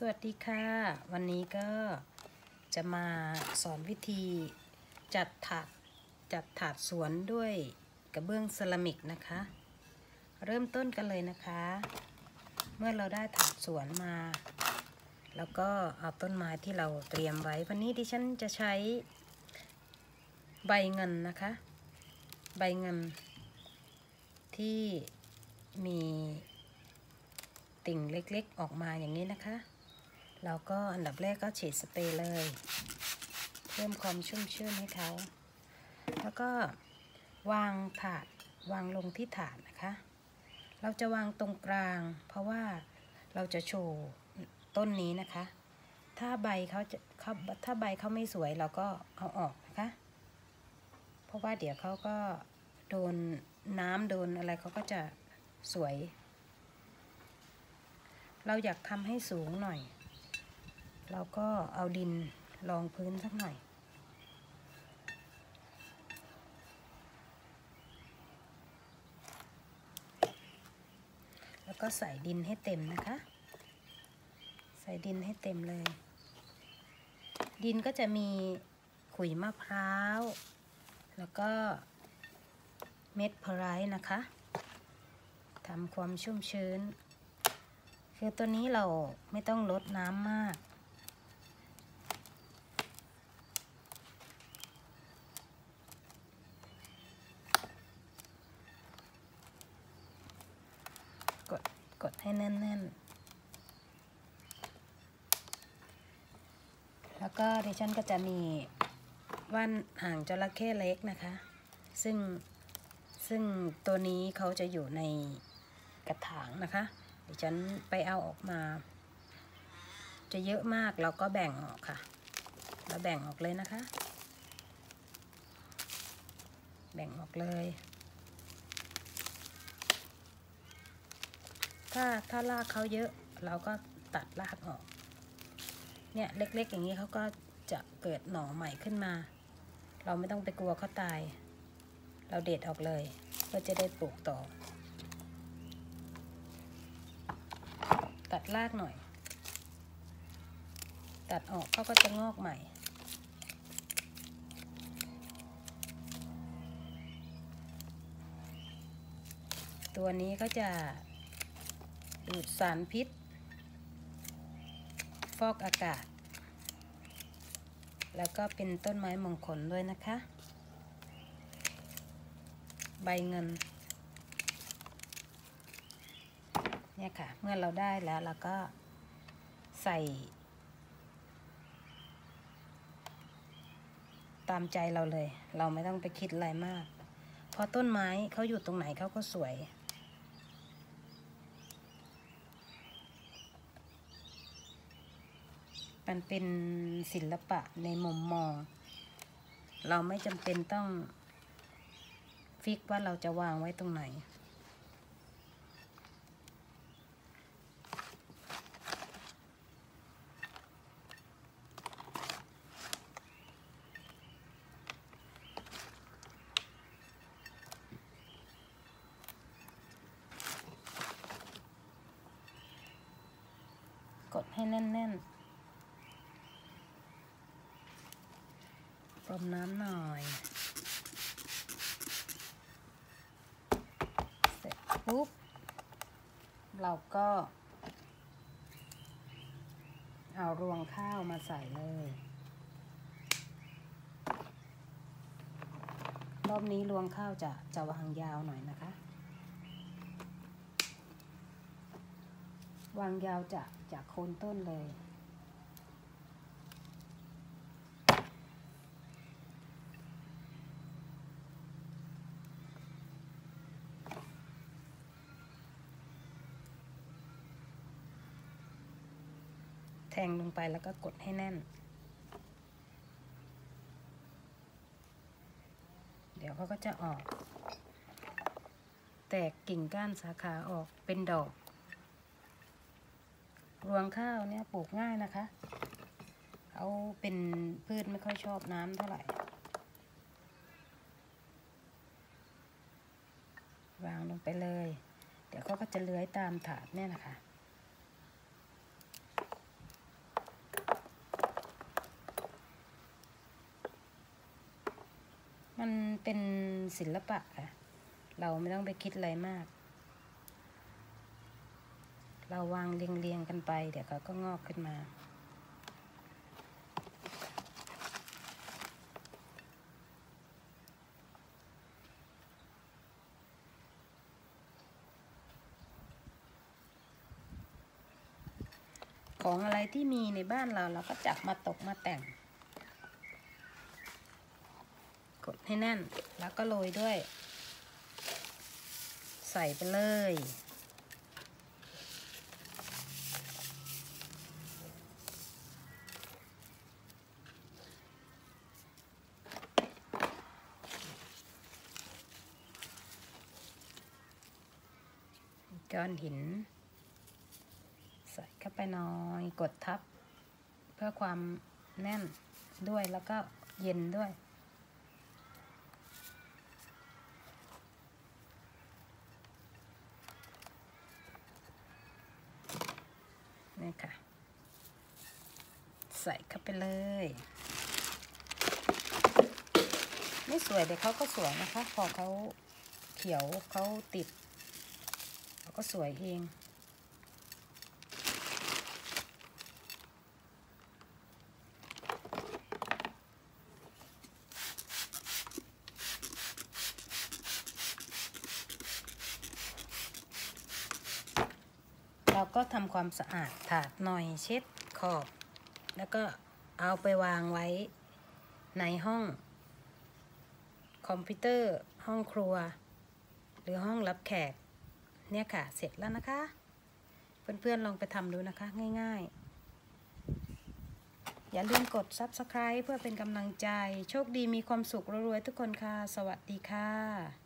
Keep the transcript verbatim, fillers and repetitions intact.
วัสดีค่ะวันนี้ก็จะมาสอนวิธีจัดถาดจัดถาดสวนด้วยกระเบื้องเซรามิกนะคะเริ่มต้นกันเลยนะคะเมื่อเราได้ถาดสวนมาแล้วก็เอาต้นไม้ที่เราเตรียมไว้วันนี้ดิฉันจะใช้ใบเงินนะคะใบเงินที่มีติ่งเล็กๆออกมาอย่างนี้นะคะแล้วก็อันดับแรกก็ฉีดสเปรย์เลยเพิ่มความชุ่มชื้นให้เขาแล้วก็วางถาดวางลงที่ถาดนะคะเราจะวางตรงกลางเพราะว่าเราจะโชว์ต้นนี้นะคะถ้าใบเขาจะเขาถ้าใบเขาไม่สวยเราก็เอาออกนะคะเพราะว่าเดี๋ยวเขาก็โดนน้ำโดนอะไรเขาก็จะสวยเราอยากทำให้สูงหน่อยเราก็เอาดินรองพื้นสักหน่อยแล้วก็ใส่ดินให้เต็มนะคะใส่ดินให้เต็มเลยดินก็จะมีขุยมะพร้าวแล้วก็เม็ดพร้ายนะคะทำความชุ่มชื้นคือตัวนี้เราไม่ต้องลดน้ำมากกดกดให้แน่นๆแล้วก็ดิฉันก็จะมีว่านหางจระเข้เล็กนะคะซึ่งซึ่งตัวนี้เขาจะอยู่ในกระถางนะคะดิฉันไปเอาออกมาจะเยอะมากเราก็แบ่งออกค่ะเราแบ่งออกเลยนะคะแบ่งออกเลยถ้าถ้ารากเขาเยอะเราก็ตัดรากออกเนี่ยเล็กๆอย่างนี้เขาก็จะเกิดหน่อใหม่ขึ้นมาเราไม่ต้องไปกลัวเขาตายเราเด็ดออกเลยเพื่อจะได้ปลูกต่อตัดรากหน่อยตัดออกเขาก็จะงอกใหม่ตัวนี้ก็จะดูดสารพิษฟอกอากาศแล้วก็เป็นต้นไม้มงคลด้วยนะคะใบเงินเนี่ยค่ะเมื่อเราได้แล้วเราก็ใส่ตามใจเราเลยเราไม่ต้องไปคิดอะไรมากเพราะต้นไม้เขาอยู่ตรงไหนเขาก็สวยมันเป็นศิลปะในมุมมองเราไม่จำเป็นต้องฟิกว่าเราจะวางไว้ตรงไหนกดให้แน่นๆพรมน้ำหน่อยเสร็จปุ๊บเราก็เอารวงข้าวมาใส่เลยรอบนี้รวงข้าวจะจะวางยาวหน่อยนะคะวางยาวจากจากโคนต้นเลยแทงลงไปแล้วก็กดให้แน่นเดี๋ยวเขาก็จะออกแตกกิ่งก้านสาขาออกเป็นดอกรวงข้าวเนี่ยปลูกง่ายนะคะเขาเป็นพืชไม่ค่อยชอบน้ำเท่าไหร่วางลงไปเลยเดี๋ยวเขาก็จะเลื้อยตามถาดเนี่ยนะคะเป็นศิลปะค่ะเราไม่ต้องไปคิดอะไรมากเราวางเรียงๆกันไปเดี๋ยวเขาก็งอกขึ้นมาของอะไรที่มีในบ้านเราเราก็จับมาตกมาแต่งกดให้แน่นแล้วก็โรยด้วยใส่ไปเลยก้อนหินใส่เข้าไปหน่อยกดทับเพื่อความแน่นด้วยแล้วก็เย็นด้วยนี่ค่ะใส่เข้าไปเลยไม่สวยเดี๋ยวเขาก็สวยนะคะพอเขาเขียวเขาติดเขาก็สวยเองเราก็ทำความสะอาดถาดหน่อยเช็ดขอบแล้วก็เอาไปวางไว้ในห้องคอมพิวเตอร์ห้องครัวหรือห้องรับแขกเนี่ยค่ะเสร็จแล้วนะคะเพื่อนๆลองไปทำดูนะคะง่ายๆอย่าลืมกด ซับสไครบ์ เพื่อเป็นกำลังใจโชคดีมีความสุขรวยๆทุกคนค่ะสวัสดีค่ะ